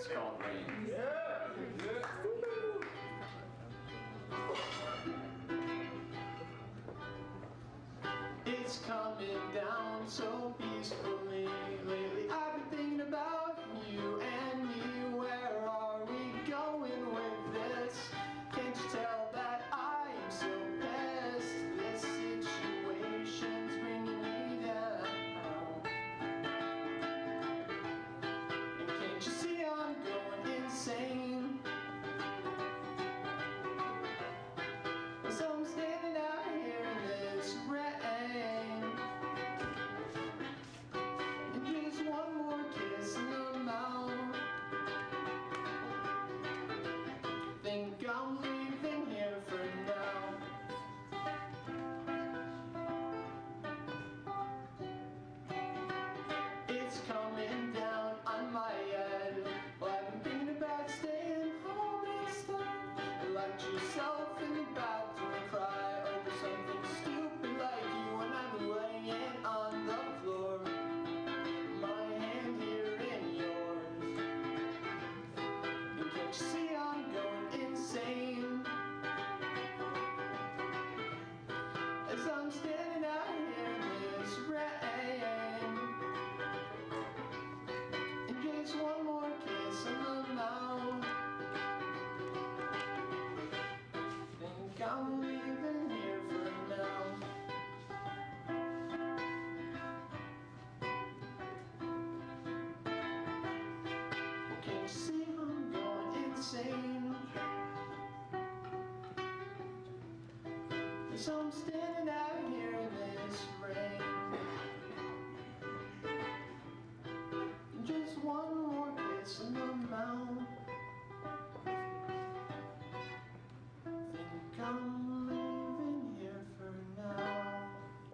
It's called Rain. Yeah. It's coming down so peacefully. Lately I've been thinking about you and me. Where are we going with this? Can't you tell that I am so pissed? This situation's bringing me down. And can't you see I'm going insane? So I'm standing out here in this rain, and just one more kiss in the mouth. Think I'm leaving here for now. It's coming down on my head. Well, I've been thinking about staying home instead. Locked yourself in the bathroom, cry over something stupid like you when I'm laying on the floor. My hand here in yours. And can't you see I'm going insane? As I'm standing out here in this rain, and just one more kiss in the mouth. Think I'm leaving here for now. Can't you see I'm going insane? So I'm staying